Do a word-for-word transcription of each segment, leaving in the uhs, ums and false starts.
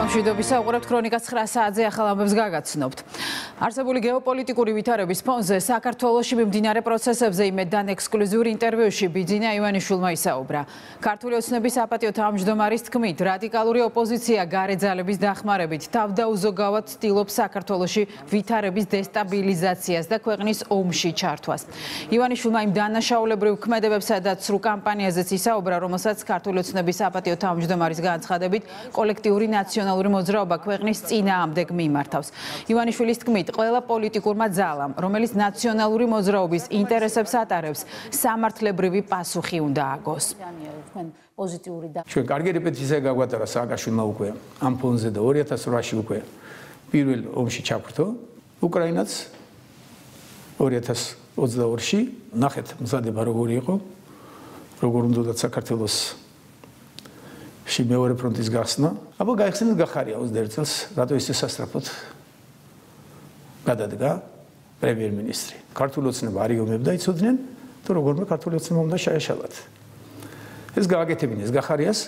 მშვიდობისა, უყურებთ ქრონიკას ცხრა საათზე ახალ ამბებს გაგაცნობთ. Არსებული გეოპოლიტიკური ვითარების ფონზე საქართველოში მიმდინარე პროცესებზე იმედთან ექსკლუზიურ ინტერვიუში ბიძინა ივანიშვილმა ისაუბრა. ქართული ოცნების საპატიო თავმჯდომარის თქმით, რადიკალური ოპოზიცია გარე ძალების დახმარებით თავდაუზოგავად ცდილობს საქართველოში ვითარების დესტაბილიზაციას და ქვეყნის ომში ჩართვას. ივანიშვილმა იმ დანაშაულებრივ ქმედებებსა და ცრუ კამპანიაზეც ისაუბრა, რომელსაც ქართული ოცნების საპატიო თავმჯდომარის განცხადებით კოლექტიური ნაციონალური მოძრაობა ქვეყნის წინააღმდეგ მიმართავს. ივანიშვილის თქმით, ყველა პოლიტიკურმა ძალამ, რომელიც ნაციონალური მოძრაობის ინტერესებს ატარებს, სამართლებრივი პასუხი უნდა აგოს. ჩვენ კარგი რეპეტიცია გაგვატარა სააკაშვილმა უკვე ამ ფონზე და ორი ათას ოთხში უკვე პირველ ომში ჩაგვრთო. უკრაინაც ორი ათას ოცდაორში ნახეთ მზადება როგორი იყო, როგორ უნდა საქართველოს ში მეორე ფრონტის გახსნა. აბა გაიხსენეთ გახარია ოცდაერთ წელს, რატო ისე სასწრაფოდ გადადგა პრემიერ-მინისტრი. ქართული ოცნება არ იომებდა იცოდნენ, თუ როგორმე ქართული ოცნება უნდა შეეშალათ. ეს გააკეთებინეს გახარიას.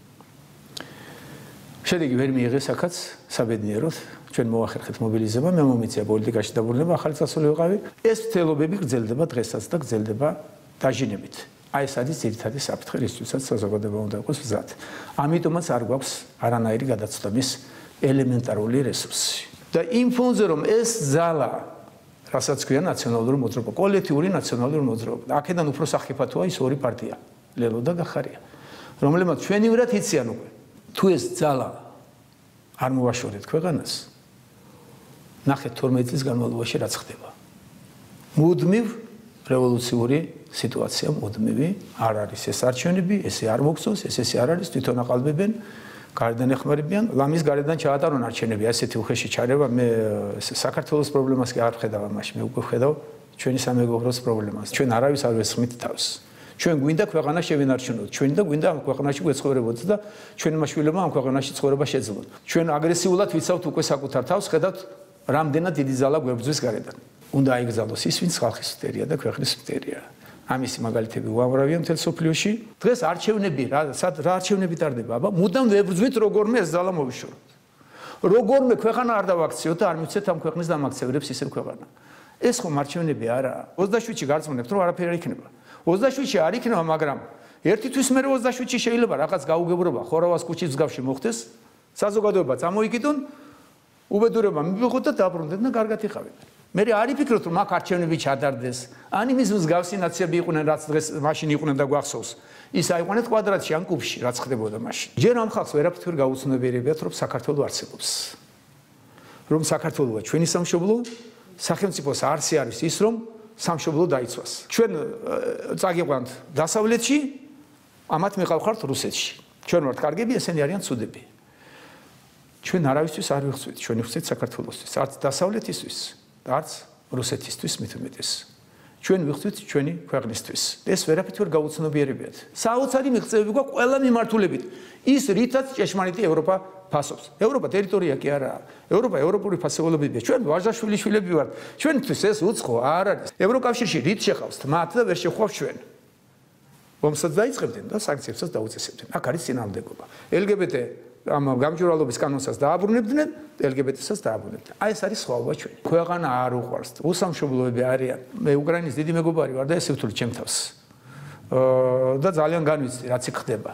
შედეგი ვერ მიიღეს აქაც საბედნიეროდ, ჩვენ მოახერხეთ მობილიზება, მე მომიწია პოლიტიკაში დაბრუნება, ახალი წასული ვიყავი. ეს მცდელობები გრძელდება დღესაც და გრძელდება დაჟინებით. აი ეს არის ძირითადი საფრთხე, რისთვისაც საზოგადოება უნდა იყოს მზად. ამიტომაც არ გვაქვს არანაირი გადაცდომის ელემენტარული რესურსი. და იმ ფონზე რომ ეს ძალა, რასაც ქვია ნაციონალური მოძრაობა, კოლექტიური ნაციონალური მოძრაობა. აქედან უფრო სახიფათოა ის ორი პარტია, ლელო და გახარია, რომლებმაც ჩვენივრად იციან უკვე. თუ ეს ძალა არ მოვაშორეთ ქვეყანას, ნახეთ თორმეტ წლის განმავლობაში რაც ხდება. მუდმივ რევოლუციური სიტუაცია მუდმივი არ არის ეს არჩევნები, ესე არ მოგწონს, ეს ესე არ არის, თვითონ აყალბებენ, გარედან ეხმარებიან, ლამის გარედან ჩაატარონ არჩევნები, ასეთი უხეში ჩარევა, მე საქართველოს პრობლემას კი არ ვხედავ ამაში, მე უკვე ვხედავ ჩვენი სამეგობროს პრობლემას. ჩვენ არავის არ ვესხმით თავს. ჩვენ გვინდა ქვეყანა შევინარჩუნოთ, ჩვენ და გვინდა ამ ქვეყანაში გვეცხოვრებოდეთ და ჩვენმა შვილებმა ამ ქვეყანაში ცხოვრება შეძლოთ. ჩვენ აგრესიულად ვიცავთ უკვე საკუთარ თავს, ხედავთ რამდენად დიდი ძალა გვებრძვის გარედან. უნდა აიგზავნოს ის, ვინც ხალხის მტერია და ქვეყნის მტერია. ამისი მაგალითები უამრავია მთელ სოფლიოში. დღეს არჩევნები, რა რა არჩევნები ტარდება, აბა, მუდამ ვებრძვით როგორმე ეს ძალა მოვიშოროთ. როგორმე ქვეყანა არ დავაქციოთ და არ მივცეთ ამ ქვეყნის დამაქცევრებს ისევ ქვეყანა. ეს ხომ არჩევნები არაა. ოცდაშვიდში გარწმუნებთ, რომ არაფერი არ იქნება. ოცდაშვიდში არ იქნება, მაგრამ ერთი თვის მერე ოცდაშვიდში შეიძლება რაღაც გაუგებრობა ხორავას ქუჩის მსგავსი მოხდეს, საზოგადოება წამოიკიდონ, უბედურება მივიღოთ და დაბრუნდნენ და კარგად იყავენ. მე არ იფიქროთ, რომ აქ არჩევნები ჩადარდეს. ან იმის მსგავსი ნაციები იყვნენ, რაც დღეს მაშინ იყვნენ და გვახსოვს. ის აიყვანეთ კვადრატში ან კუბში, რაც ხდებოდა მაშინ. ჯერ ამ ხალხს ვერაფერ გაუცნობიერებიათ, რომ საქართველო არსებობს. რომ საქართველოა ჩვენი სამშობლო, სახელმწიფოს არსი არის ის, რომ სამშობლო დაიცვას. ჩვენ წაგიყვანთ დასავლეთში, ამათ მიყავხართ რუსეთში. ჩვენ ვართ კარგები, ესენი არიან ცუდები. ჩვენ არავისთვის არ ვიხსვით, ჩვენ ვიხსვით საქართველოსთვის, არც დასავლეთისთვის, არც რუსეთისთვის მით უმეტეს. ჩვენ ვიხსვით ჩვენი ქვეყნისთვის. ეს ვერაფრით ვერ გაუცნობიერებიათ. საოცარი მიღწევები გვაქვს ყველა მიმართულებით. ის რითაც ჭეშმარიტი ევროპა ფასობს. ევროპა ტერიტორია კი არაა. ევროპა ევროპული ფასეულობებია. ჩვენ ვაჟაშვილის შვილები ვართ. ჩვენთვის ეს უცხო არ არის. ევროკავშირში რით შეხავს მათ და ვერ შეხავს ჩვენ. ომსაც დაიწყებდნენ და სანქციებსაც დაუწესებდნენ. აქ არის წინააღმდეგობა. ელგებეტე ამ გამჭვირვალობის კანონსაც დააბრუნებდნენ, ელგებეტესაც დააბრუნებდნენ. აი ეს არის სხვაობა ჩვენ. ქვეყანა არ უყვარს, უსამშობლოები არიან. მე უკრაინის დიდი მეგობარი ვარ და ესე ვთვლი ჩემ თავს. და ძალიან განვიცდი, რაც იქ ხდება.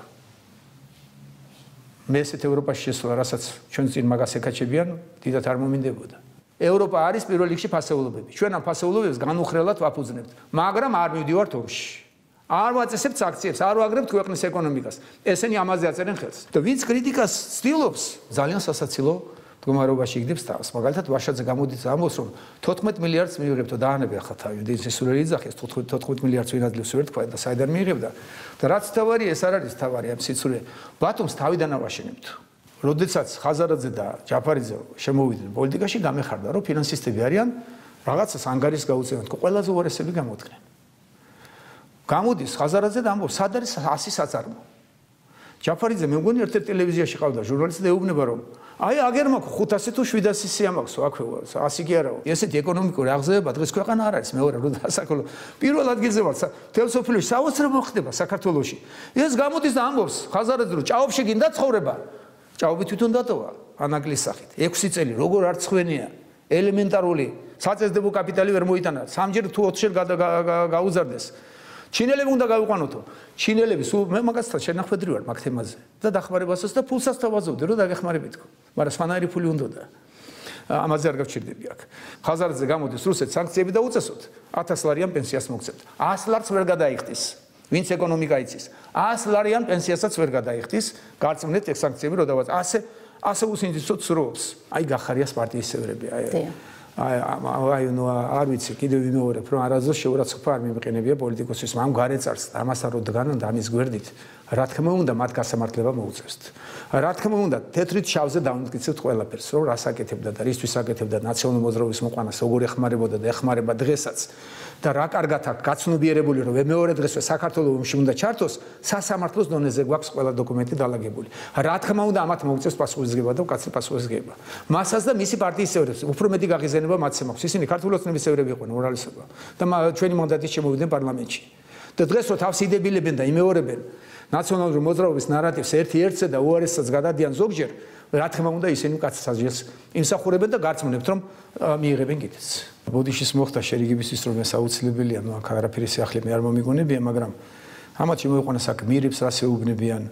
მე ესეთ ევროპაში შესვლა, რასაც ჩვენ წინ მაგას ეკაჩებიან, დიდათ არ მომინდებოდა. ევროპა არის პირველ რიგში ფასეულობები. ჩვენ ამ ფასეულობებს განუხრელად ვაფუძნებთ, მაგრამ არ მივდივართ ომში. არ ვაწესებთ აქციებს, არ ვაგრებთ ქვეყნის ეკონომიკას. ესენი ამაზე აწერენ ხელს. და ვინც კრიტიკას ცდილობს, ძალიან სასაცილო მდგომარეობაში იგდებს თავს. მაგალითად, ვაშაძე გამოდის ამბობს, რომ თოთხმეტ მილიარდს მიიღებთ და დაანებია ხათა, ის სულელი იძახეს, თოთხმეტ მილიარდს ვინადლებს ვერ თქვა და საიდან მიიღებდა. და რაც თავარი ეს არ არის თავარი ამ სიცურე. ბათუმს თავიდან ავაშენებთ. როდესაც ხაზარაძე და ჯაფარიძე შემოვიდნენ პოლიტიკაში, გამეხარდა, რომ ფინანსისტები არიან, რაღაცას ანგარიშს გაუწევენ, ყველაზე უარესები გამოდგნენ. გამოდის ხაზარაძე და ამბობს, სად არის ასი საწარმო. ჯაფარიძე მე მგონი ერთ-ერთ ტელევიზიაში ყავდა ჟურნალისტი და ეუბნება, რომ აი აგერ მაქვს ხუთასი თუ შვიდასი სიამაქსო აქვეა, ასი კი არაო. ესეთი ეკონომიკური აღზევება დღეს ქვეყანა არ არის, მეორე რო დასაკოლო. პირველ ადგილზე ვარ თელ სოფლიოში, საოცრებო ხდება საქართველოში. ეს გამოდის და ამბობს ხაზარაძე, რომ ჭაობში გინდა ცხოვრება. ჭაობი თვითონ დატოვა. ანაკლის სახით. ექვსი წელი როგორ არ ცხვენია, ელემენტარული საწესდებო კაპიტალი ვერ მოიტანა, სამჯერ თუ ოთხჯერ გაუზარდეს. ჩინელები უნდა გავიყვანოთო. ჩინელები სულ მე მაგასთან შენახვედრი ვარ მაგ თემაზე და დახმარებასაც და ფულსაც თავაზობდი რომ დაგეხმარებითქო. მაგრამ სვანაირი ფული უნდოდა. ამაზე არ გავჩერდები აქ. ხაზარდზე გამოდის რუსეთს სანქციები და უწესოთ ათას ლარიან პენსიას მოგცემთ. ას ლარს ვერ გადაიხდის. ვინც ეკონომიკა იცის. ას ლარიან პენსიასაც ვერ გადაიხდის. გარწმუნეთ ეგ სანქციები რო დავაც. ასე ასე უსინდისოდ სროობს. აი გახარიას პარტიის წევრები. აი აი აი ნუ არ ვიცი კიდევ ვიმეორებ რომ არასდროს შეურაცხყოფა არ მიმყენებია პოლიტიკოსის ამ გარეწარს ამასთან რო დგანან და ამის გვერდით რა თქმა უნდა მათ გასამართლება მოუწევთ რა თქმა უნდა თეთრით შავზე დავნიკიცებთ ყველაფერს რომ რას აკეთებდა და რისთვის აკეთებდა ნაციონალური მოძრაობის მოყვანას როგორ ეხმარებოდა და ეხმარება დღესაც და რა კარგად აქვს გაცნობიერებული რომ მეორე დღესვე საქართველოს ომში უნდა ჩართოს სასამართლოს დონეზე გვაქვს ყველა დოკუმენტი დალაგებული რა თქმა უნდა ამათ მოუწევს პასუხისმგება და მკაცრი პასუხისმგება მასაც და მისი პარტიის წევრებს უფრო მეტი გაღიზენება მათზე მაქვს ისინი ქართული ოცნების წევრები იყვნენ მორალესობა და ჩვენი მანდატით შემოვიდნენ პარლამენტში და დღეს რო თავს იდებილებენ და იმეორებენ ნაციონალური მოძრაობის ნარატივს ერთი-ერთზე და უარესსაც გადადიან ზოგჯერ რა თქმა უნდა ისინი კაცსაჯელს იმსახურებენ და გარწმუნებთ რომ მიიღებენ კიდეც ბოდიშის მოხდა შერიგებისთვის რომ ეს აუცილებელია ნუ აქ არაფერი სიახლე მე არ მომიგონებია მაგრამ ამათ შემოიყვანეს აქ მირებს რას ეუბნებიან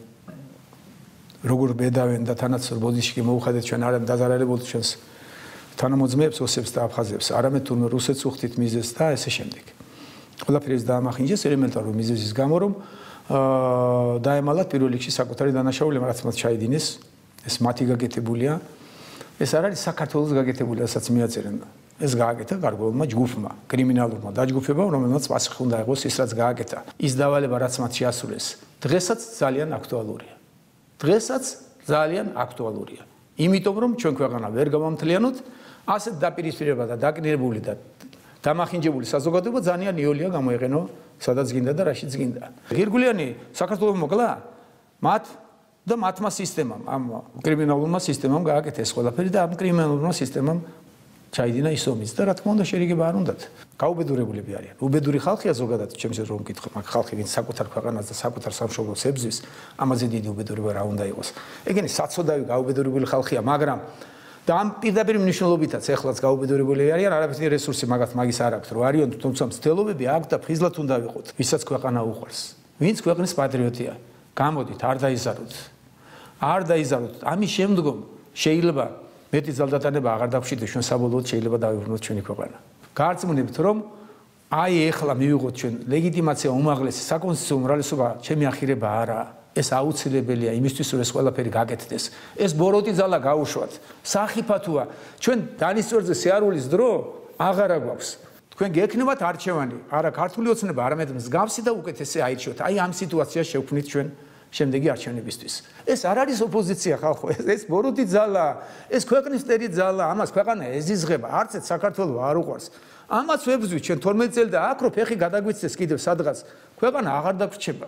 როგორ ბედავენ და თანაც ბოდიში მოუხადეთ ჩვენ არ დაზარალებულთ ჩვენს თანამოძმეებს ოსებს და აფხაზებს არამედ თურმე რუსეთს უხდით მიზეზს და ესე შემდეგ ყველაფერი ეს დაამახინჯეს ელემენტარული მიზეზის გამო რომ დაემალათ პირველ რიგში საკუთარი დანაშაულება რაც მათ ჩაიდინეს ეს მათი გაკეთებულია ეს არ არის საქართველოს გაკეთებული რასაც მიაწერენ ეს გააკეთა გარკვეულმა ჯგუფმა კრიმინალურმა დაჯგუფებამ რომელმაც პასუხი უნდა იყოს ის რაც გააკეთა ის დავალება რაც მათ შეასრულეს დღესაც ძალიან აქტუალურია დღესაც ძალიან აქტუალურია იმიტომ რომ ჩვენ ქვეყანა ვერ გავამთლიანოთ ასეთ დაპირისპირება და დაკნინებული და დამახინჯებული საზოგადოება ძალიან იოლია გამოიყენო სადაც გინდა და რაშიც გინდა ღირგულიანი საქართველოს მოკლა მათ და მათმა სისტემამ ამ კრიმინალურმა სისტემამ გააკეთა ეს ყველაფერი და ამ კრიმინალურმა სისტემამ ჩაიდინა ის ომიც და რა თქმა უნდა შერიგება არ უნდათ გაუბედურებულები არიან უბედური ხალხია ზოგადად ჩემს რომ მკითხებ მაგ ხალხი ვინც საკუთარ ქვეყანას და საკუთარ სამშობლოს ებზვის ამაზე დიდი უბედურება რა უნდა იყოს ეგენი საცოდავი გაუბედურებული ხალხია მაგრამ და ამ პირდაპირ მნიშვნელობითაც ეხლაც გაუბედურებული არიან არაფერი რესურსი მაგათ მაგის არ აქვს რომ არიან თუმცა მცდელობები აქვს და ფხიზლად უნდა ვიყოთ ვისაც ქვეყანა უყვარს ვინც ქვეყნის პატრიოტია გამოდით არ დაიზაროთ არ დაიზაროთ ამის შემდგომ შეიძლება მეტი ძალდატანება აღარ დაგვშიდეთ ჩვენ საბოლოოდ შეიძლება დავიბრუნოთ ჩვენი ქვეყანა გარწმუნებთ რომ აი ეხლა მივიღოთ ჩვენ ლეგიტიმაცია უმაღლესი საკონსტიტუციო უმრავლესობა ჩემი ახირება არაა ეს აუცილებელია იმისთვის რომ ეს ყველაფერი გაკეთდეს ეს ბოროტი ძალა გაუშვათ სახიფათოა ჩვენ დანისწორზე სიარულის დრო აღარა გვაქვს თქვენ გექნებათ არჩევანი არა ქართული ოცნება არამედ მსგავსი და უკეთესი აირჩიოთ აი ამ სიტუაციას შევქმნით ჩვენ შემდეგი არჩევნებისთვის ეს არ არის ოპოზიცია ხალხო ეს ბოროტი ძალა ეს ქვეყნის ტერი ძალა ამას ქვეყანა ეზიზღება არც ერთ საქართველოს არ უყვარს ამას ვებზვით ჩვენ თორმეტ წელი და აქ რო ფეხი გადაგვიცეს კიდევ სადღაც ქვეყანა აღარ დაგვრჩება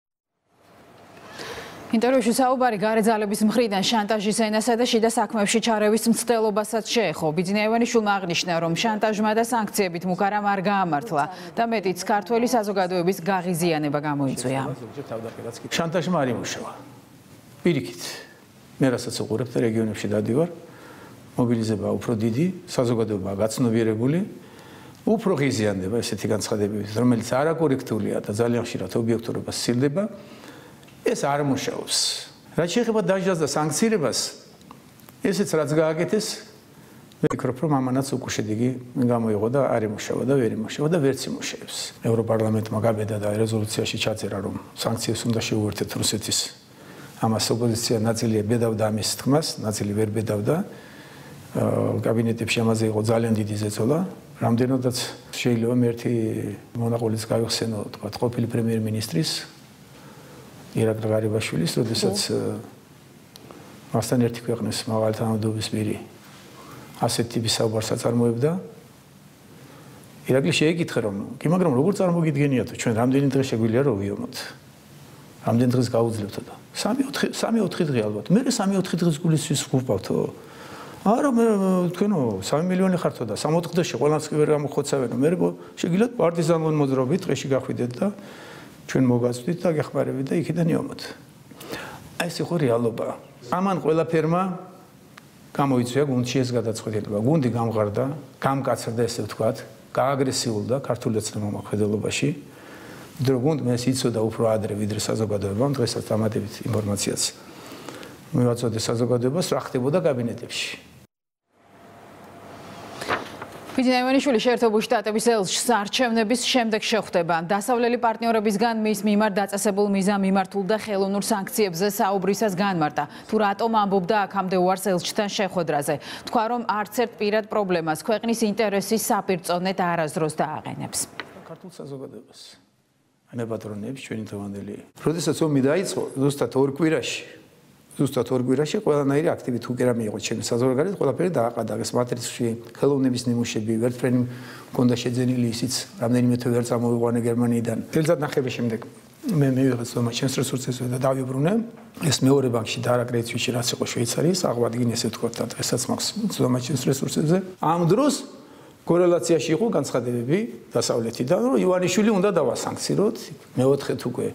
ინტერვიუში საუბარი გარე ძალების მხრიდან შანტაჟის ენასა და შიდა საქმეებში ჩარევის მცდელობასაც შეეხო. ბიძინა ივანიშვილმა აღნიშნა, რომ შანტაჟმა და სანქციებით მუქარამ არ გაამართლა და მეტიც ქართველი საზოგადოების გაღიზიანება გამოიწვია. შანტაჟმა არ იმუშავა. პირიქით. მე რასაც უყურებ და რეგიონებში დადივარ, მობილიზება უფრო დიდი, საზოგადოება გაცნობიერებული, უფრო ღიზიანდება ესეთი განცხადებებით, რომელიც არაკორექტულია და ძალიან ხშირად ობიექტურობას სცილდება. ეს არ მუშაობს. რაც შეეხება დაჟდას და სანქციებას, ესეც რაც გააკეთეს, მე ვფიქრობ, რომ ამანაც უკუშედეგი გამოიღო და არ იმუშავა და ვერ იმუშავა და ვერც იმუშავებს. ევროპარლამენტმა გაბედა და რეზოლუციაში ჩაწერა, რომ სანქციებს უნდა შეუერთეთ რუსეთის. ამას ოპოზიცია ნაწილი ბედავდა ამის თქმას, ნაწილი ვერ ბედავდა. კაბინეტებში ამაზე იყო ძალიან დიდი ზეწოლა. რამდენადაც შეიძლება მე ერთი მონაყოლიც გავიხსენო, თქვა, ყოფილი პრემიერ-მინისტრის ირაკლი ღარიბაშვილის, როდესაც მასთან ერთი ქვეყნის მაღალი თანამდებობის პირი ასეთ ტიპის საუბარს აწარმოებდა. ირაკლი შეეკითხა, რომ კი, მაგრამ როგორ წარმოგიდგენიათო, ჩვენ რამდენი დღე შეგვიძლია რომ ვიომოთ? რამდენი დღეს გაუძლებთო და სამი ოთხი დღე ალბათ. მე სამი-ოთხი დღის გულისთვის ვგუფავთო. არა, მე თქვენო სამი მილიონი ხართო და სამოთხ დღეში ყველანს კი ვერ გამოხოცავენო. მე შეგიძლიათ პარტიზანული მოძრაობით დღეში გახვიდეთ და ჩვენ მოგაწვდით და გეხმარებით და იქიდან იომოთ. აი ეს იყო რეალობა. ამან ყველაფერმა გამოიწვია გუნდში ეს გადაწყვეტილება. გუნდი გამღარდა, გამკაცრდა ესე ვთქვათ, გააგრესიულდა ქართული ოცნება მოქმედებაში. დრო გუნდ მე იცოდა უფრო ადრე ვიდრე საზოგადოებამ, დღესაც დამატებით ინფორმაციაც მივაწოდე საზოგადოებას, რა ხდებოდა კაბინეტებში. ბიძინა ივანიშვილი შეერთებული შტატების ელჩს არჩევნების შემდეგ შეხვდება. დასავლელი პარტნიორებისგან მის მიმართ დაწესებულ მიზამ მიმართულ და ხელოვნურ სანქციებზე საუბრისას განმარტა. თუ რატომ ამბობდა აქამდე უარს ელჩთან შეხვედრაზე. თქვა, რომ არც ერთ პირად პრობლემას ქვეყნის ინტერესის საპირწონედ არასდროს დააყენებს. ქართულ საზოგადოებას მე პატრონებს ჩვენი თოვანდელი. როდესაც ომი დაიწყო, ზუსტად ორ კვირაში ზუსტად ორ კვირაში ყველანაირი აქტივი თუ კი რა მიიღო ჩემი საზოგადოებრივ ყველაფერი დააყადა ეს მატრიცში ხელოვნების ნიმუშები ვერტფრენი მქონდა შეძენილი ისიც რამდენიმე თვე ვერ წამოვიყვანე გერმანიიდან წელიწად ნახევრის შემდეგ მე მივიღე ცდომა ჩემს რესურსებზე და დავიბრუნე ეს მეორე ბანკში და არა კრედიტ სვისში რაც იყო შვეიცარიის აღვადგინე ესე ვთქვათ და დღესაც მაქვს ცდომა ჩემს რესურსებზე ამ დროს კორელაციაში იყო განცხადებები დასავლეთიდან რომ ივანიშვილი უნდა დავასანქციროთ მეოთხეთ უკვე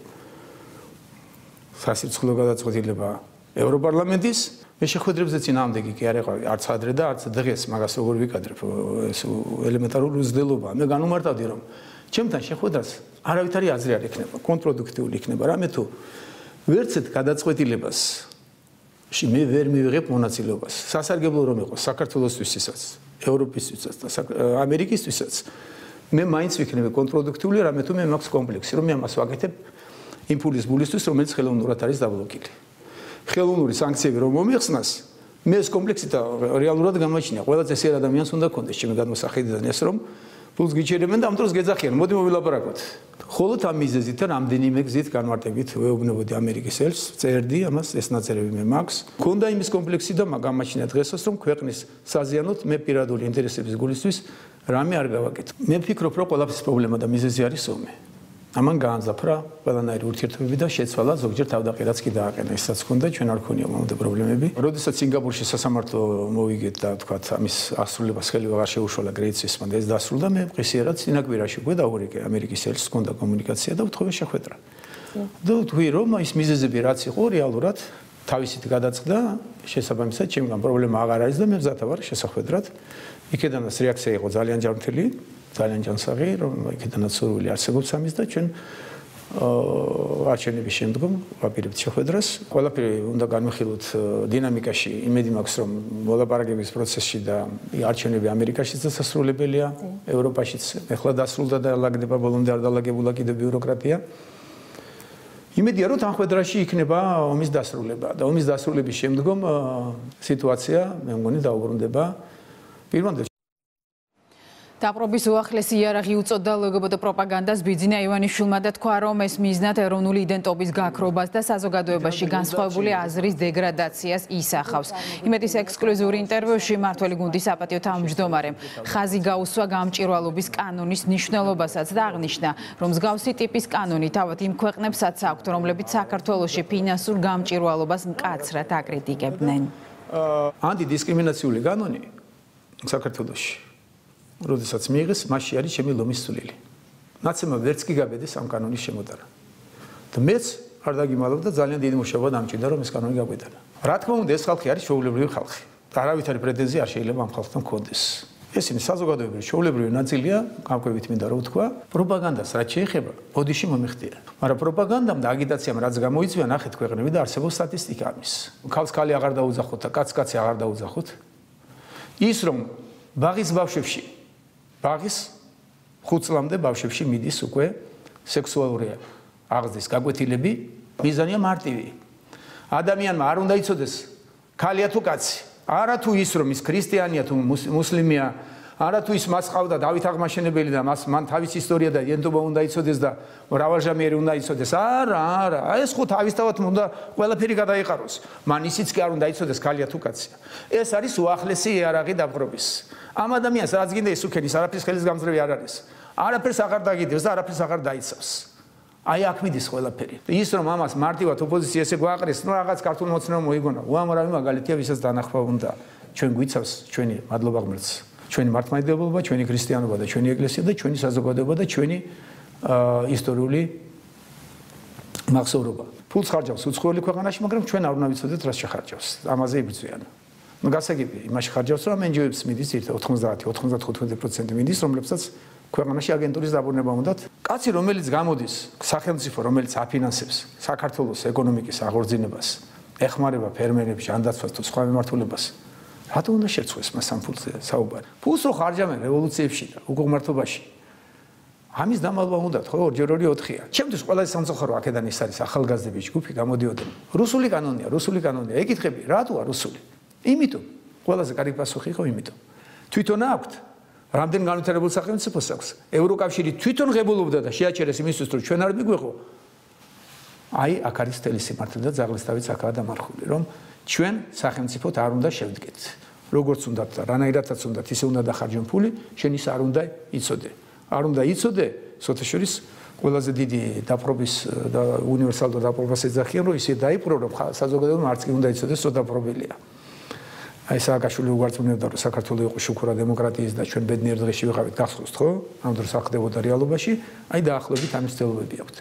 სასირცხლო გადაწყვეტილება ევროპარლამენტის მე შეხვედრებზე წინააღმდეგი კი არ ეყავი არც ადრე და არც დღეს მაგას როგორ ვიკადრებ ეს ელემენტარული უზრდელობაა მე განუმარტავდი რომ ჩემთან შეხვედრას არავითარი აზრი არ ექნება კონტრპროდუქტიული იქნება რამე თუ ვერცეთ გადაწყვეტილებას მე ვერ მივიღებ მონაწილეობას სასარგებლო რომ იყოს საქართველოსთვისაც ევროპისთვისაც და ამერიკისთვისაც მე მაინც ვიქნები კონტრპროდუქტიული რამე თუ მე მაქვს კომპლექსი რომ მე ამას ვაკეთებ იმპულის ბულისთვის რომელიც ხელოვნურად არის დაბლოკილი ხელოვნური სანქციები რომ მომიხსნას მე ეს კომპლექსი და რეალურად გამოჩნია ყველაზე ეს ადამიანს უნდა კონდეს ჩემი გადმოსახედიდან ეს რომ პლუს გიჩერებენ და ამ დროს გეძახიან მოდი მოვილაპარაკოთ ხოლოდ ამ მიზეზით და რამდენიმე გზით განმარტებით ვეუბნებოდი ამერიკის ელჩს წერდი ამას ეს ნაწერები მე მაქვს ქონდა იმის კომპლექსი და გამოჩნია დღესაც რომ ქვეყნის საზიანოთ მე პირადული ინტერესების გულისთვის რამე არ გავაკეთე მე ვფიქრობ რომ ყველაფრის პრობლემა და მიზეზი არის ომი ამან გაანზაფრა ყველანაირი ურთიერთობები და შეცვალა ზოგჯერ თავდაყირაც კი დააყენა ისაც ხონდა ჩვენ არ ქონია მომდე პრობლემები როდესაც სინგაპურში სასამართლო მოვიგეთ და თქვათ ამის ასრულებას ხელი აღარ შეუშვალა კრედიტ სვისმა და ეს დასრულდა მე მყისიერად წინაკვირაში უკვე დავურეკე ამერიკის ელჩს ჰქონდა კომუნიკაცია და ვთხოვე შეხვედრა და ვთქვი რომ ის მიზეზები რაც იყო რეალურად თავისით გადაწყდა შესაბამისად ჩემგან პრობლემა აღარ არის და მე მზად ვარ შესახვედრად იქედანაც რეაქცია იყო ძალიან ჯანმრთელი ძალიან ჯანსაღი რომ იქედანაც სურვილი არსებობს ამის და ჩვენ არჩევნების შემდგომ ვაპირებთ შეხვედრას ყველაფერი უნდა განვიხილოთ დინამიკაში იმედი მაქვს რომ მოლაპარაკების პროცესში და არჩევნები ამერიკაშიც დასასრულებელია ევროპაშიც ეხლა დასრულდა და ლაგდება ბოლომდე არ დალაგებულა კიდევ ბიუროკრატია იმედია რომ თანხმედრაში იქნება ომის დასრულება და ომის დასრულების შემდგომ სიტუაცია მე მგონი დაუბრუნდება პირვანდელ დაპყრობის უახლესი იარაღი უწოდა ლგბტ პროპაგანდას ბიძინა ივანიშვილმა და თქვა, რომ ეს მიზნად ეროვნული იდენტობის გაქრობას და საზოგადოებაში განსხვავებული აზრის დეგრადაციას ისახავს. იმედის ექსკლუზიური ინტერვიუში მმართველი გუნდის საპატიო თავმჯდომარემ ხაზი გაუსვა გამჭვირვალობის კანონის მნიშვნელობასაც და აღნიშნა, რომ მსგავსი ტიპის კანონი თავად იმ ქვეყნებსაც აქვთ, რომლებიც საქართველოში ფინანსურ გამჭვირვალობას მკაცრად აკრიტიკებდნენ. ანტიდისკრიმინაციული კანონი საქართველოში როდესაც მიიღეს, მასში არის ჩემი ლომის სულელი. ნაცემმა ვერც კი გაბედეს ამ კანონის შემოტანა. და მეც არ დაგიმალავ და ძალიან დიდი მუშაობა დამჭირდა, რომ ეს კანონი გაგვეტანა. რა თქმა უნდა, ეს ხალხი არის ჩვეულებრივი ხალხი. და არავითარი პრეტენზია არ შეიძლება ამ ხალხთან მქონდეს. ესენი საზოგადოებრივი ჩვეულებრივი ნაწილია, გამკვებით მინდა რომ ვთქვა, პროპაგანდას რაც შეეხება, ოდიში მომიხდია. მაგრამ პროპაგანდამ და აგიტაციამ რაც გამოიწვია, ნახეთ ქვეყნები და არსებობს სტატისტიკა ამის. ქალს ქალი აღარ დაუძახოთ და კაცს კაცი აღარ დაუძახოთ. ის რომ ბაღის ბავშვებში ბაღის ხუთ წლამდე ბავშვებში მიდის უკვე სექსუალური აღზრდის გაკვეთილები, მიზანია მარტივი. ადამიანმა არ უნდა იცოდეს ქალია თუ კაცი, არა თუ ის რომ ის ქრისტიანია თუ მუსლიმია, არა თუ ის მას ყავდა დავით აღმაშენებელი და მას მან თავის ისტორია და იდენტობა უნდა იცოდეს და მრავალჟამიერი უნდა იცოდეს. არა, არა, ეს ხო თავისთავად უნდა ყველაფერი გადაიყაროს. მან ისიც კი არ უნდა იცოდეს ქალია თუ კაცია. ეს არის უახლესი იარაღი დაპყრობის. ამ ადამიანს რაც გინდა ის უქენის არაფრის ხელის გამძლევი არ არის. არაფერს აღარ დაგიდევს და არაფერს აღარ დაიცავს. აი აქ მიდის ყველაფერი. ის რომ ამას მარტივად ოპოზიცია ესე გვაყრეს, ნუ რაღაც ქართულ მოცნებამ მოიგონა. უამრავი მაგალითია, ვისაც დანახვა უნდა. ჩვენ გვიცავს ჩვენი მადლობა ღმერთს. ჩვენი მართლმადიდებლობა, ჩვენი ქრისტიანობა და ჩვენი ეკლესია და ჩვენი საზოგადოება და ჩვენი ისტორიული მახსოვრობა. ფულს ხარჯავს უცხოელი ქვეყანაში, მაგრამ ჩვენ არ უნდა ვიცოდეთ რას შეხარჯავს. ამაზე იბრძვიან. ნუ გასაგებია იმაში ხარჯავს რომ εν ჯი ო-ებს მიდის ერთად ოთხმოცდაათი ოცდათხუთმეტი პროცენტი მიდის რომლებსაც ქვეყანაში აგენტურის დაბრუნება უნდათ კაცი რომელიც გამოდის სახელმწიფო რომელიც აფინანსებს საქართველოს ეკონომიკის აღორძინებას ეხმარება ფერმერებს ჟანდაცვას თუ სხვა მიმართულებას რატო უნდა შეცვლეს მას ამ ფულზე საუბარი ფულს რო ხარჯავენ რევოლუციებში და უკუღმართობაში ამის დამალვა უნდათ ხო ორჯერ ორი ოთხია ჩემთვის ყველაზე სამწუხარო აქედან ის არის ახალგაზრდები ჯგუფი გამოდიოდნენ რუსული კანონია რუსული კანონია ეკითხები რატოა რუსული იმიტომ ყველაზე კარგი პასუხი იყო იმიტომ თვითონ აქვთ რამდენ განვითარებულ სახელმწიფოს აქვს ევროკავშირი თვითონ ღებულობდა და შეაჩერეს იმისთვის რომ ჩვენ არ მიგვეღო აი აქ არის თელი სიმართლე და ძაღლისთავიც აქაა დამარხული რომ ჩვენ სახელმწიფოთ არ უნდა შევდგეთ როგორც უნდა და რანაირადაც უნდა ისე უნდა დახარჯონ ფული შენ ის არ უნდა იცოდე არ უნდა იცოდე სოთაშორის ყველაზე დიდი დაპყრობის და უნივერსალურ დაპყრობას ეძახიან რომ ისე დაიპყრო რომ საზოგადოებამ არც კი უნდა იცოდეს რომ დაპყრობელია აი სააკაშვილი უგარწმუნებდა რომ საქართველოს იყო შუქურა დემოკრატიის და ჩვენ ბედნიერ დღეში ვიყავით გახსოვთ ხო ამ დროს ახდებოდა რეალობაში აი დაახლოებით ამის ცდილობები აქვთ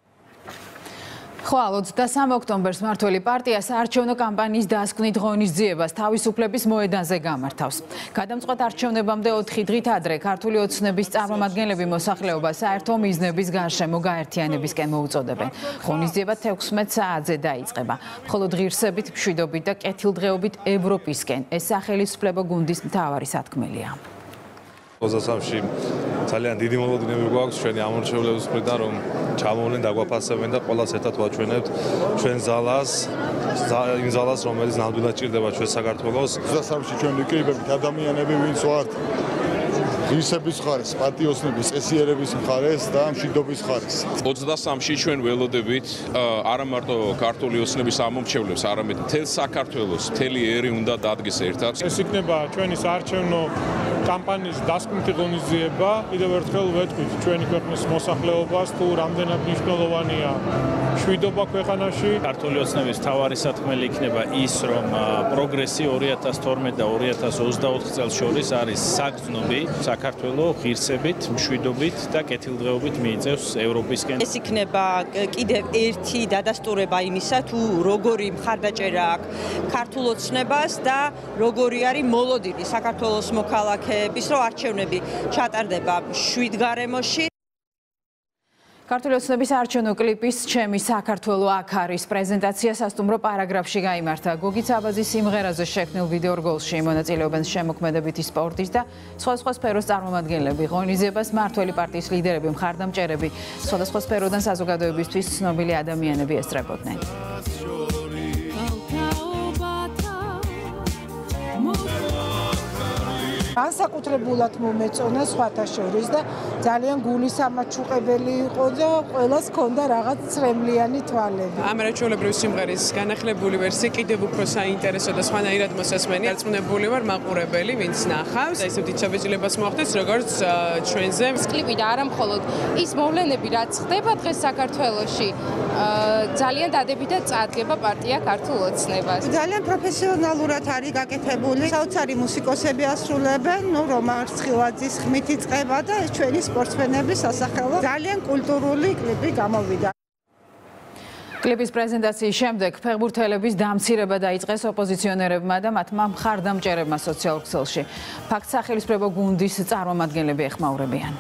ხვალ ოცდასამი ოქტომბერს მმართველი პარტია საარჩევნო კამპანიის დასკვნით ღონისძიებას თავისუფლების მოედანზე გამართავს. გადამწყვეტ არჩევნებამდე ოთხი დღით ადრე ქართული ოცნების წარმომადგენლები მოსახლეობას საერთო მიზნების გარშემო გაერთიანებისკენ მოუწოდებენ. ღონისძიება თექვსმეტ საათზე დაიწყება. მხოლოდ ღირსებით, მშვიდობით და კეთილდღეობით ევროპისკენ ეს სახელისუფლებო გუნდის მთავარი სათქმელია. ოცდასამში ძალიან დიდი მოლოდინები გვაქვს ჩვენი ამორჩევლების მხრიდან რომ ჩამოვლენ დაგვაფასებენ და ყველას ერთად ვაჩვენებთ ჩვენ ზალას იმ ზალას რომელიც ნამდვილად ჭირდება ჩვენ საქართველოს ოცდასამში ჩვენ ვიკრიბებით ადამიანები ვინც ვართ ღირსების მხარეს, პატიოსნების, წესიერების მხარეს და მშვიდობის მხარეს. ოცდასამში ჩვენ ველოდებით არა მარტო ქართული ოცნების ამომრჩევლებს, არამედ მთელ საქართველოს, მთელი ერი უნდა დადგეს ერთად. ეს იქნება ჩვენი საარჩევნო კამპანიის დასკვნითი ღონისძიება. კიდევ ერთხელ ვეთქვით ჩვენი ქვეყნის მოსახლეობას თუ რამდენად მნიშვნელოვანია მშვიდობა ქვეყანაში. ქართული ოცნების მთავარი სათქმელი იქნება ის, რომ პროგრესი ორი ათას თორმეტ და ორი ათას ოცდაოთხ წელს შორის არის საგრძნობი საქართველოს ღირსებით, მშვიდობით და კეთილდღეობით მიიწევს ევროპისკენ. ეს იქნება კიდევ ერთი დადასტურება იმისა, თუ როგორი მხარდაჭერა აქვს ქართულ ოცნებას და როგორი არის მოლოდინი საქართველოს მოქალაქეების, რომ არჩევნები ჩატარდება მშვიდ გარემოში. ქართული ოცნების არჩევნო კლიპის ჩემი საქართველო აქ არის პრეზენტაცია სასტუმრო პარაგრაფში გაიმართა. გოგი ცაბაძის სიმღერაზე შექმნილ ვიდეო რგოლში მონაწილეობენ შემოქმედებითი სპორტის და სხვადასხვა სფეროს წარმომადგენლები. ღონისძიებას მმართველი პარტიის ლიდერები, მხარდამჭერები, სხვადასხვა სფეროდან საზოგადოებისთვის ცნობილი ადამიანები ესწრებოდნენ. განსაკუთრებულად მომეწონა სხვათა შორის და ძალიან გულისამაჩუყებელი იყო და ყველას ჰქონდა რაღაც ცრემლიანი თვალები. ამ არაჩვეულებრივი სიმღერის განახლებული ვერსია კიდევ უფრო საინტერესო და სხვანაირად მოსასმენი. დარწმუნებული ვარ მაყურებელი, ვინც ნახავს, და ისევ დიდ შაბეჭდილებას მოახდენს, როგორც ჩვენზე. კლიპი და არა მხოლოდ ის მოვლენები, რაც ხდება დღეს საქართველოში, ძალიან დადებითად წარდგება პარტია ქართულ ოცნებას. ძალიან პროფესიონალურად არის გაკეთებული. საოცარი მუსიკოსები ასრულებენ. ნუ რომან რცხილაძის ხმით იწყება და ეს ჩვენი სპორტსმენების სასახელო ძალიან კულტურული კლიპი გამოვიდა. კლიპის პრეზენტაციის შემდეგ ფეხბურთელების დამცირება დაიწყეს ოპოზიციონერებმა და მათმა მხარდამჭერებმა სოციალურ ქსელში. ფაქტს სახელისუფლებო გუნდის წარმომადგენლები ეხმაურებიან.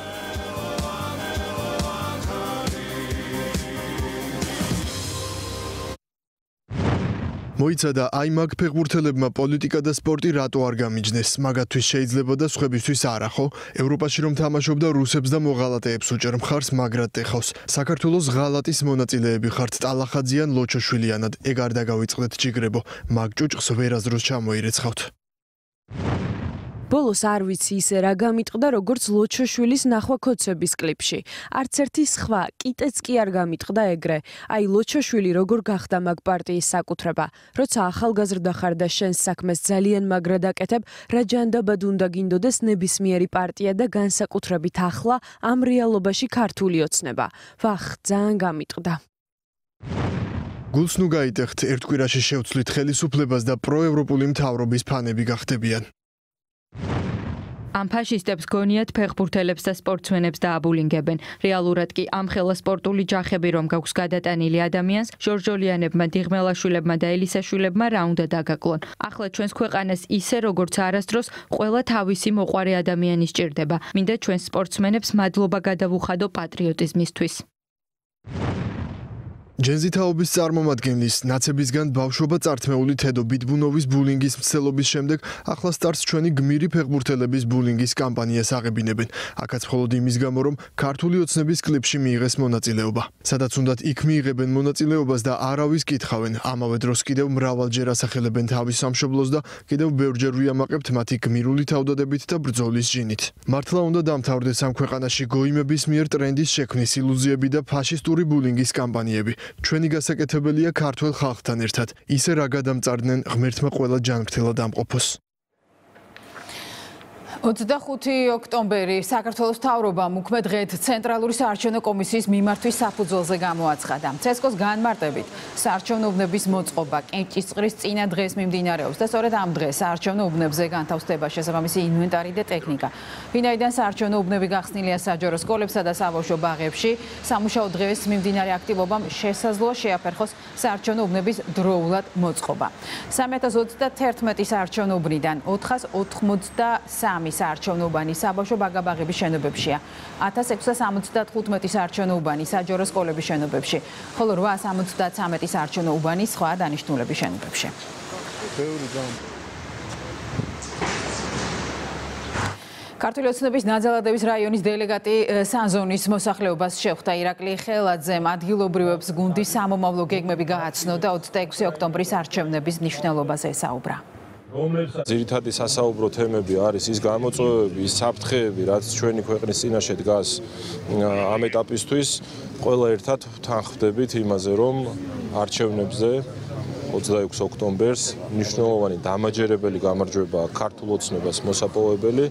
მოიცადა აი მაგ ფეხბურთელებმა პოლიტიკა და სპორტი რატო არ გამიჯნეს, მაგათთვის შეიძლება და სხვებისთვის არა, ხო? ევროპაში რომ თამაშობდა რუსებს და მოღალატეებს უჭერ მხარს მაგრად ტეხავს. საქართველოს ღალატის მონაწილეები ხართ ტალახაძიან ლოჩოშვილიანად, ეგ არ დაგავიწყდეთ ჯიგრებო, მაგ ჭუჭყს ვერაზროს ჩამოირეცხავთ. ბოლოს არ ვიცი ისე რა გამიტყდა როგორც ლოჩოშვილის ნახვა ქოცების კლიპში. არც ერთი სხვა კიტეც კი არ გამიტყდა ეგრე. აი ლოჩოშვილი როგორ გახდა მაგ პარტიის საკუთრება. როცა ახალგაზრდა ხარ და შენს საქმეს ძალიან მაგრად აკეთებ, რა ჯანდაბად უნდა გინდოდეს ნებისმიერი პარტია და განსაკუთრებით ახლა ამ რეალობაში ქართული ოცნება. ვახ, ძალიან გამიტყდა. გულს ნუ გაიტეხთ, ერთ კვირაში შევცვლით ხელისუფლებას და პროევროპული მთავრობის ფანები გახდებიან. ამ ფაშისტებს გონიათ ფეხბურთელებს და სპორტსმენებს დააბულინგებენ. რეალურად კი ამ ხელა სპორტული ჯახები რომ გაქვს გადატანილი ადამიანს, ჟორჟოლიანებმა, დიღმელაშვილებმა და ელისაშვილებმა რა უნდა დაგაკლონ. ახლა ჩვენს ქვეყანას ისე როგორც არასდროს ყველა თავისი მოყვარე ადამიანი სჭირდება. მინდა ჩვენს სპორტსმენებს მადლობა გადავუხადო პატრიოტიზმისთვის. ჯენზი თაობის წარმომადგენლის ნაცებისგან ბავშვობა წართმეული თედო ბიტბუნოვის ბულინგის მცდელობის შემდეგ ახლა სტარტს ჩვენი გმირი ფეხბურთელების ბულინგის კამპანიას აღებინებენ. აქაც მხოლოდ იმის გამო, რომ ქართული ოცნების კლიპში მიიღეს მონაწილეობა. სადაც უნდათ იქ მიიღებენ მონაწილეობას და არავის კითხავენ. ამავე დროს კიდევ მრავალჯერ ასახელებენ თავის სამშობლოს და კიდევ ბევრჯერ ვიამაყებთ მათი გმირული თავდადებით და ბრძოლის ჟინით. მართლა უნდა დამთავრდეს ამ ქვეყანაში გოიმების მიერ ტრენდის შექმნის ილუზიები და ფაშისტური ბულინგის კამპანიები. ჩვენი გასაკეთებელია ქართულ ხალხთან ერთად. ისე რა გადამწარდნენ ღმერთმა ყველა ჯანმრთელად ამყოფოს. ოცდახუთი ოქტომბერი საქართველოს მთავრობამ უქმე დღედ ცენტრალური საარჩევნო კომისიის მიმართვის საფუძველზე გამოაცხადა. ცესკოს განმარტებით საარჩევნო უბნების მოწყობა კენჭისყრის წინა დღეს მიმდინარეობს და სწორედ ამ დღეს საარჩევნო უბნებზე განთავსდება შესაბამისი ინვენტარი და ტექნიკა. ვინაიდან საარჩევნო უბნები გახსნილია საჯარო სკოლებსა და საბავშვო ბაღებში, სამუშაო დღეს მიმდინარე აქტივობამ შესაძლოა შეაფერხოს საარჩევნო უბნების დროულად მოწყობა. სამი ათას ოცდაათი საარჩევნო უბნიდან ოთხას ოთხმოცდასამი საარჩევნო უბანი საბავშვო ბაგაბაღების შენობებშია. ათას ექვსას ორმოცდახუთი საარჩევნო უბანი საჯარო სკოლების შენობებში, ხოლო რვას ორმოცდათვრამეტი საარჩევნო უბანი სხვა დანიშნულების შენობებში. ქართული ოცნების ნაძალადების რაიონის დელეგატი სანზონის მოსახლეობას შეხვდა. ირაკლი ხელაძემ ადგილობრივებს გუნდის სამომავლო გეგმები გააცნო და ოცდაექვსი ოქტომბრის არჩევნების მნიშვნელობაზე ესაუბრა. ძირითადი სასაუბრო თემები არის ის გამოწვევები, ის საფრთხეები, რაც ჩვენი ქვეყნის წინაშე დგას ამ ეტაპისთვის. ყველა ერთად თანხმდებით იმაზე, რომ არჩევნებზე ოცდაექვსი ოქტომბერს მნიშვნელოვანი დამაჯერებელი გამარჯვება ქართულ ოცნებას მოსაპოვებელი.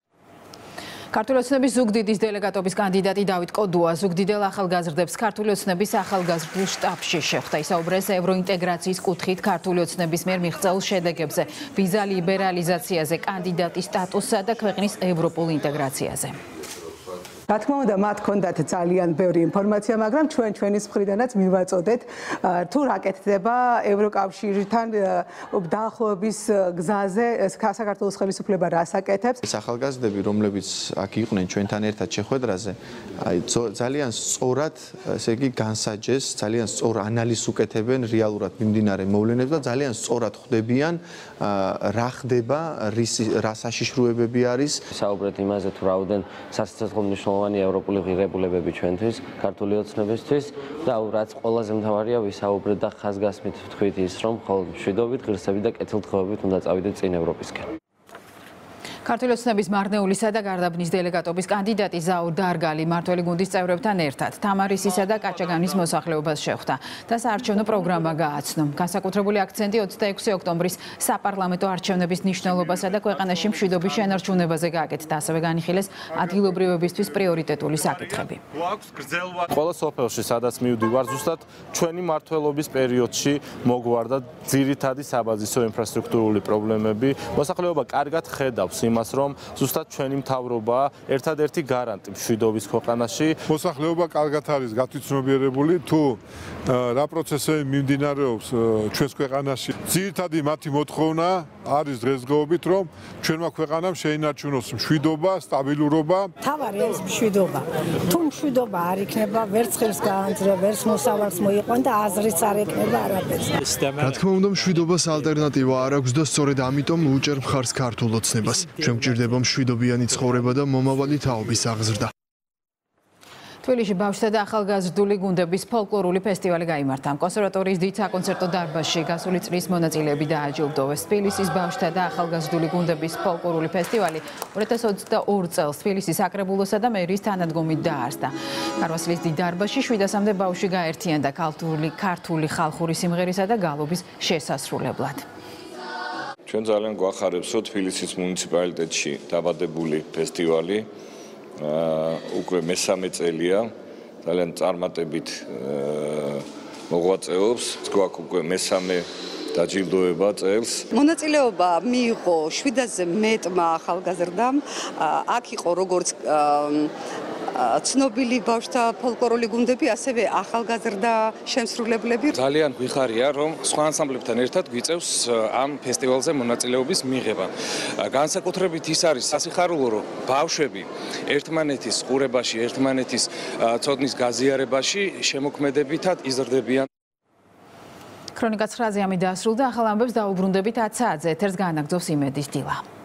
ქართული ოცნების ზუგდიდის დელეგატობის კანდიდატი დავით კოდუა ზუგდიდელ ახალგაზრდებს ქართული ოცნების ახალგაზრდულ შტაბში შეხვდა. ისაუბრეს ევროინტეგრაციის კუთხით ქართული ოცნების მიერ მიღწეულ შედეგებზე, ვიზა ლიბერალიზაციაზე, კანდიდატის სტატუსსა და ქვეყნის ევროპულ ინტეგრაციაზე. რა თქმა უნდა, მათ ჰქონდათ ძალიან ბევრი ინფორმაცია, მაგრამ ჩვენ ჩვენის მხრიდანაც მივაწოდეთ თუ რა კეთდება ევროკავშირთან დაახლოების გზაზე, საქართველოს ხელისუფლება რას აკეთებს. ეს ახალგაზრდები, რომლებიც აქ იყვნენ ჩვენთან ერთად შეხვედრაზე, აი ძალიან სწორად, ესე იგი, განსაჯეს, ძალიან სწორ ანალიზს უკეთებენ რეალურად მიმდინარე მოვლენებს და ძალიან სწორად ხვდებიან რა ხდება, რა საშიშროებები არის. საუბრეთ იმაზე, თუ რაოდენ სასიცოცხლო მნიშვნელოვანი ევროპული ღირებულებები ჩვენთვის, ქართული ოცნებისთვის და რაც ყველაზე მთავარია, ვისაუბრეთ და ხაზგასმით ვთქვით ის, რომ მხოლოდ მშვიდობით, ღირსებით და კეთილდღეობით უნდა წავიდეთ წინ ევროპისკენ. ქართული ოცნების მარნეულისა და გარდაბნის დელეგატობის კანდიდატი ზაურ დარგალი მართველი გუნდის წევრებთან ერთად თამარისისა და კაჭაგანის მოსახლეობას შეხვდა და საარჩევნო პროგრამა გააცნო. განსაკუთრებული აქცენტი ოცდაექვსი ოქტომბრის საპარლამენტო არჩევნების მნიშვნელობასა და ქვეყანაში მშვიდობის შენარჩუნებაზე გააკეთა. ასევე განიხილეს ადგილობრივებისთვის პრიორიტეტული საკითხები. ყველა სოფელში, სადაც მივდივარ, ზუსტად ჩვენი მმართველობის პერიოდში მოგვარდა ძირითადი საბაზისო ინფრასტრუქტურული პრობლემები. მოსახლეობა კარგად ხედავს იმას, რომ ზუსტად ჩვენი მთავრობაა ერთადერთი გარანტი მშვიდობის ქვეყანაში. მოსახლეობა კარგად არის გათვითცნობიერებული თუ რა პროცესები მიმდინარეობს ჩვენს ქვეყანაში. ძირითადი მათი მოთხოვნა არის დღესდღეობით, რომ ჩვენმა ქვეყანამ შეინარჩუნოს მშვიდობა, სტაბილურობა. თავარი არის მშვიდობა. თუ მშვიდობა არ იქნება, ვერც ხელს გაანძრე, ვერც მოსავალს მოიყვან და აზრიც არ ეკნება არაფერს. რა თქმა უნდა, მშვიდობას ალტერნატივა არ აქვს და სწორედ ამიტომ უჭერ მხარს ქართულ ოცნებას. ჩვენ გვჭირდება მშვიდობიანი ცხოვრება და მომავალი თაობის აღზრდა. თბილისში ბავშვთა და ახალგაზრდული გუნდების ფოლკლორული ფესტივალი გაიმართა. კონსერვატორიის დიდ საკონცერტო დარბაზში გასული წლის მონაწილეები დააჯილდოვეს. თბილისის ბავშვთა და ახალგაზრდული გუნდების ფოლკლორული ფესტივალი ორი ათას ოცდაორი წელს თბილისის საკრებულოსა და მერიის თანადგომით დაარსდა. ქარვასლის დიდ დარბაზში შვიდასამდე ბავშვი გაერთიანდა ქართული ქართული ხალხური სიმღერისა და გალობის შესასრულებლად. ჩვენ ძალიან გვახარებს, რომ თბილისის მუნიციპალიტეტში დაბადებული ფესტივალი უკვე მესამე წელია, ძალიან წარმატებით მოღვაწეობს. გვაქვს უკვე მესამე დაჯილდოება წელს. მონაწილეობა მიიღო შვიდაზე მეტმა ახალგაზრდამ. აქ იყო როგორც ცნობილი ბავშვთა ფოლკლორული გუნდები, ასევე ახალგაზრდა შემსრულებლები. ძალიან გვიხარია, რომ სხვა ანსამბლებთან ერთად გვიწევს ამ ფესტივალზე მონაწილეობის მიღება. განსაკუთრებით ის არის სასიხარულო, რომ ბავშვები ერთმანეთის ყურებაში, ერთმანეთის ცოდნის გაზიარებაში შემოქმედებითად იზრდებიან. ქრონიკა ცხრაზე ამით დაასრულდა, ახალ ამბებს დაუბრუნდებით ათ საათზე. ეთერს გაანაგრძობს იმედის დილა.